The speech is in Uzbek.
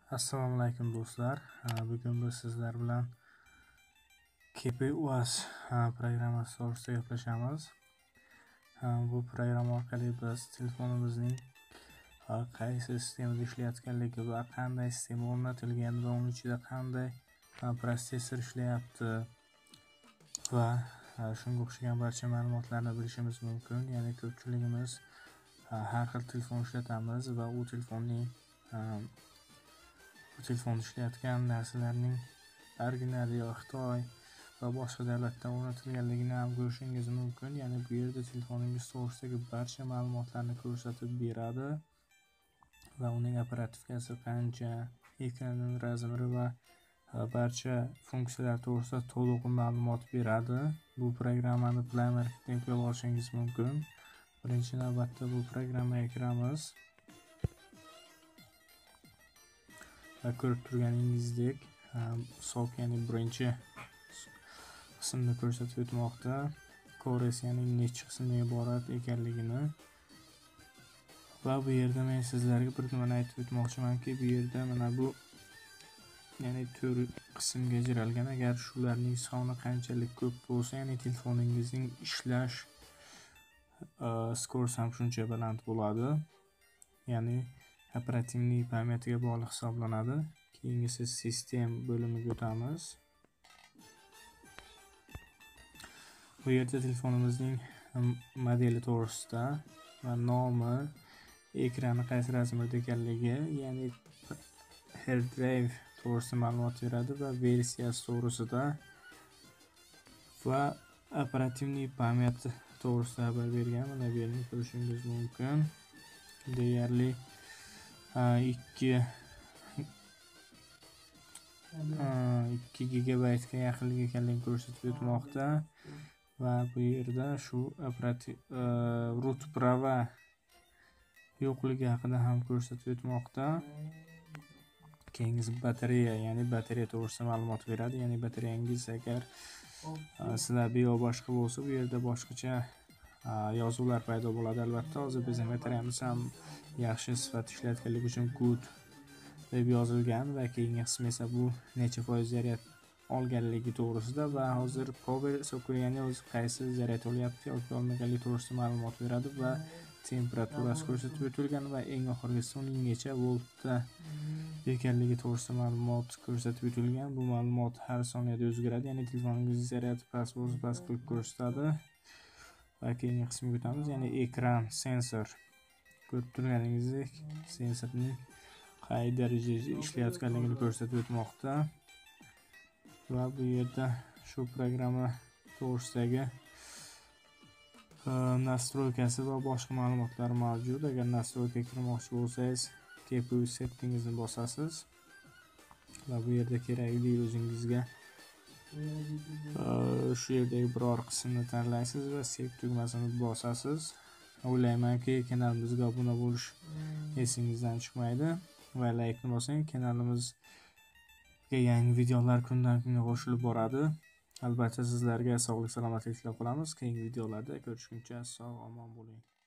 Assalomu alaykum do'stlar. Bugun biz sizlar bilan KPUS programmasi to'g'risida gaplashamiz. Bu programma orqali biz telefonimizning qaysi sistemada ishlayotganligi va qanday sistema o'rnatilgan va uning ichida qanday protsessor ishlayapti va shunga o'xshagan barcha ma'lumotlarni bilishimiz mumkin. Ya'ni ko'pchiligimiz har xil telefon ishlatamiz va u telefonda ishlayotgan narsalarning original yo Xitoy va boshqa davlatda o'rnatilganligini ham ko'rishingiz mumkin. Ya'ni bu yerda telefoningiz to'g'risidagi barcha ma'lumotlarni ko'rsatib beradi va uning operativkasi qancha, ekranining razmeri va barcha funksiyalar to'g'risida to'liq ma'lumot beradi. Bu programmani Play Marketdan qo'yib olishingiz mumkin. Birinchi navbatda bu programmaga kiramiz. Va ko'rib turganingizdek SOC ya'ni birinchi qismni ko'rsatib o'tmoqda. Cores ya'ni necha qismdan iborat ekanligini. Va bu yerda men sizlarga bir nimani aytib o'tmoqchimanki, bu yerda mana bu ya'ni 4 qismga ajralgan. Agar shularning soni qanchalik ko'p bo'lsa, ya'ni telefoningizning ishlash skorosi ham shuncha baland bo'ladi. Ya'ni operativniy pamyatiga bog'liq hisoblanadi. Keyingisi sistem bo'limiga o'tamiz. Bu yerda telefonimizning modeli to'g'risida va nomi, ekrani qaysi razmerda ekanligi, ya'ni hard drive to'g'risida ma'lumot beradi va versiyasi to'g'risida va operativniy pamyati to'g'risida xabar bergan. Mana bu yerni ko'rishingiz mumkin. Deyarli 2 gigabaytga yaqinlik ekanligini ko'rsatib o'tmoqda va bu yerda shu root prava yo'qligi haqida ham ko'rsatib o'tmoqda. Keyingisi batareya, ya'ni batareya to'g'risida ma'lumot beradi. Ya'ni batareyangiz agar sizlarga yo boshqa bo'lsa, bu yerda boshqacha yozuvlar paydo bo'ladi. Albatta, hozir bizning batareyamiz ham yaxshi sifatda ishlayotganligi uchun good deb yozilgan va keyingi qism esa bu necha foiz zaryad olganligi to'g'risida va hozir power so'kilgani o'zi qaysi zaryad olyapti yoki olmaganligi to'g'risida ma'lumot beradi va temperaturasi ko'rsatib o'tilgan va eng oxirgisi uning necha voltda ekanligi to'g'risida ma'lumot ko'rsatib o'tilgan. Bu ma'lumot har soniyada o'zgaradi, ya'ni telefoningiz zaryadi past bo'lsa past qilib ko'rsatadi. Va keyingi qismga o'tamiz, ya'ni ekran, sensor. Ko'rib turganingizdek, sensorning qay darajada ishlayotganligini ko'rsatib o'tmoqda. Va bu yerda shu programma to'g'risidagi nastroykasi va boshqa ma'lumotlar mavjud. Agar nastroykaga kirmoqchi bo'lsangiz, KPU settingizni bosasiz va bu yerda kerakli o'zingizga shu yerdagi biror qismni tanlaysiz va save tugmasini bosasiz. O'ylaymanki, kanalimizga obuna bo'lish esingizdan chiqmaydi va laykni bosing. Kanalimizga yangi videolar kundan kunga qo'shilib boradi. Albatta sizlarga sog'lik, salomatlik tilab qolamiz. Keyingi videolarda ko'rishguncha sog' omon bo'ling.